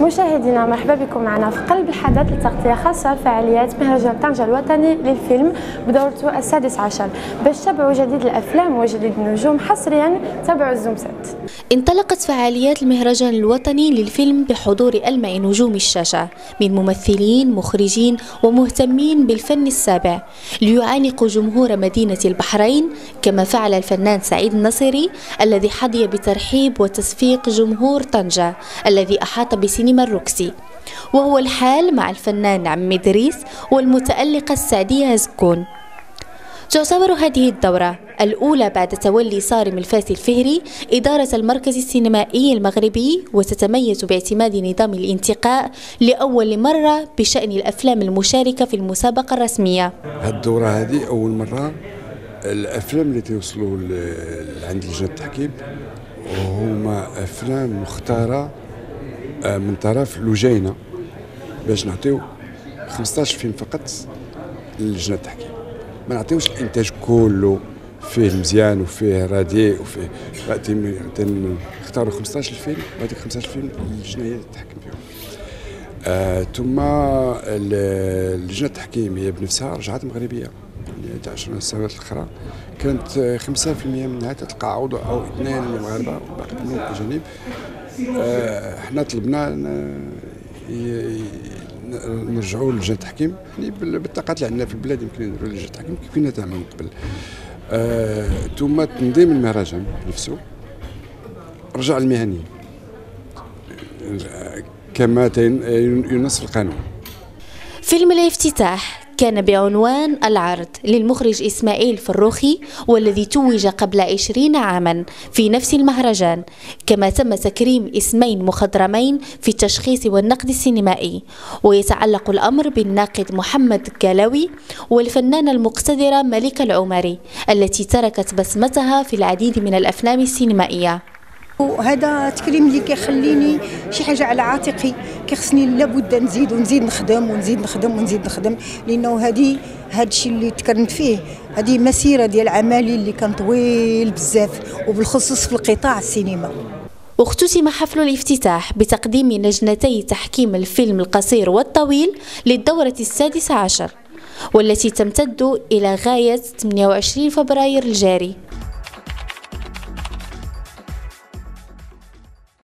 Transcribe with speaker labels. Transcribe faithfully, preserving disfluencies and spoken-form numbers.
Speaker 1: مشاهدينا مرحبا بكم معنا في قلب الحدث لتغطية خاصة لفعاليات مهرجان طنجة الوطني للفيلم بدورته السادس عشر. باش تتابعوا جديد الأفلام وجديد النجوم حصريا تابعوا الزوم ست.
Speaker 2: انطلقت فعاليات المهرجان الوطني للفيلم بحضور ألمع نجوم الشاشة من ممثلين مخرجين ومهتمين بالفن السابع ليعانقوا جمهور مدينة البحرين، كما فعل الفنان سعيد النصيري الذي حظي بترحيب وتصفيق جمهور طنجة الذي أحاط بسينما الروكسي، وهو الحال مع الفنان عمي دريس والمتألقة السعدية زكون. تعتبر هذه الدورة الأولى بعد تولي صارم الفاس الفهري إدارة المركز السينمائي المغربي، وتتميز باعتماد نظام الانتقاء لأول مرة بشأن الأفلام المشاركة في المسابقة الرسمية.
Speaker 3: الدورة هذه أول مرة الأفلام اللي توصلوا عند لجنة التحكيم هما أفلام مختارة من طرف لجينة باش نعطيو خمسطاش فيلم فقط للجنة التحكيم، ما نعطيوش الانتاج كله فيه مزيان وفيه رديء وفيه نختاروا خمسطاش فيلم وهذيك خمسطاش فيلم اللجنة هي تتحكم فيهم. آه ثم لجنة التحكيم هي بنفسها رجعت مغربية يعني عشر سنوات الأخرى كانت خمسة في المية منها تتقاعد أو اثنين من المغاربة والباقي منهم أجانب. آه احنا طلبنا نرجعوا للجنة التحكيم يعني بالطاقات اللي عندنا في البلاد يمكن نديروا لجنة التحكيم كيف كنا تعمل من قبل. آه ثم تنظيم المهرجان نفسه رجع المهني كما ينص القانون.
Speaker 2: فيلم الافتتاح كان بعنوان العرض للمخرج إسماعيل فروخي، والذي توج قبل عشرين عاما في نفس المهرجان، كما تم تكريم اسمين مخضرمين في التشخيص والنقد السينمائي. ويتعلق الأمر بالناقد محمد الكلاوي والفنانة المقتدرة ملكة العمري التي تركت بصمتها في العديد من الأفلام السينمائية.
Speaker 4: وهذا تكريم اللي كيخليني شي حاجه على عاتقي، كيخصني لابد نزيد ونزيد نخدم ونزيد نخدم ونزيد نخدم، لانه هذه هذا الشيء اللي تكرمت فيه هذه مسيره ديال عملي اللي كان طويل بزاف وبالخصوص في القطاع السينما.
Speaker 2: واختتم حفل الافتتاح بتقديم لجنتي تحكيم الفيلم القصير والطويل للدورة السادسة عشر، والتي تمتد إلى غاية ثمانية وعشرين فبراير الجاري.